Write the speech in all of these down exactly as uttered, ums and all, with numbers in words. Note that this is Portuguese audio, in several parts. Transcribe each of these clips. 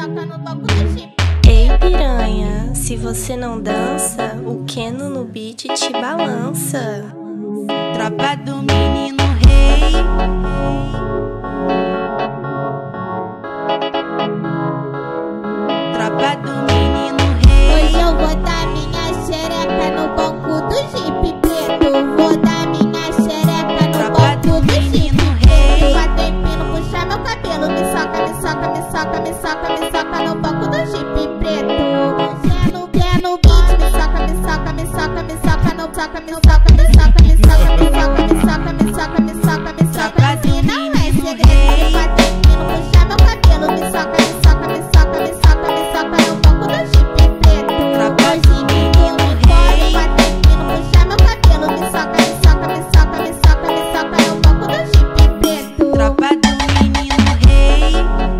soca no banco do Jeep. Ei piranha, se você não dança, o Keno no beat te balança. Tropa do menino rei. Tropa do menino rei. Hoje eu vou dar minha xereca no banco do Jeep preto. Vou dar minha xereca no Tropa banco do Jeep preto. Bater empino, puxar meu cabelo. Me soca, me soca, me soca, me soca, me soca no banco do Jeep preto. Quer no, quer no beat, me soca, me soca, me soca, me soca no soca, me soca, me soca, me soca, me soca, me soca, me soca, me soca, me soca. E não é segredo. Bater empino, puxar meu cabelo. Me soca, me soca, me soca, me soca, me soca no banco do Jeep preto. Tropa do menino rei. Bater empino, puxar meu cabelo. Me soca, me soca, me soca, me soca, me soca no banco do Jeep preto. Tropa do menino rei.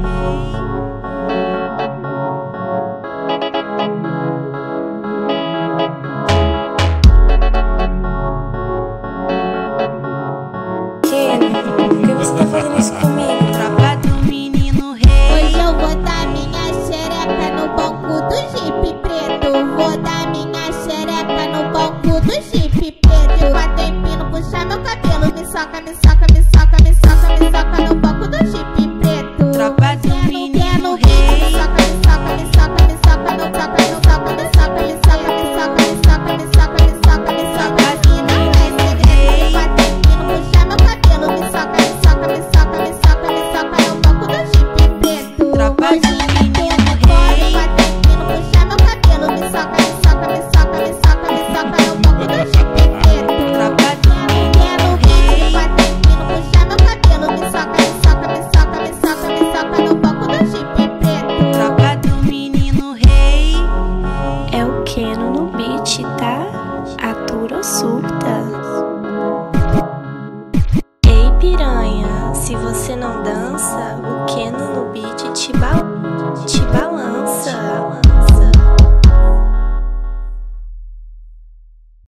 Keno, por que você tá fazendo isso comigo? Tropa do menino rei. Hoje eu vou dar minha xereca no banco do Jeep preto. Vou dar minha xereca no banco do Jeep preto. Bater empino, puxar meu cabelo. Me soca, me soca, me soca, me soca, me soca no banco do Jeep preto. Tropa do menino rei. Me soca, me soca, me soca, me soca no soca, me soca, me soca, me soca, me soca, me soca, me soca, me soca, me soca. E não é segredo. Bater empino, puxar meu cabelo. Me soca, me soca, me soca, me soca, me soca no banco do Jeep preto. Tropa do menino rei. Bater empino, puxar meu cabelo. Me soca, me soca, me soca, me soca, me soca no banco do Jeep preto. Tropa do menino rei. Bater empino, puxar meu cabelo. Me soca, me soca, me soca, me soca, me soca no banco do Jeep preto. Tropa do menino rei. É o Keno no beat, tá? Atura ou surta? Ei piranha, se você não dança, o Keno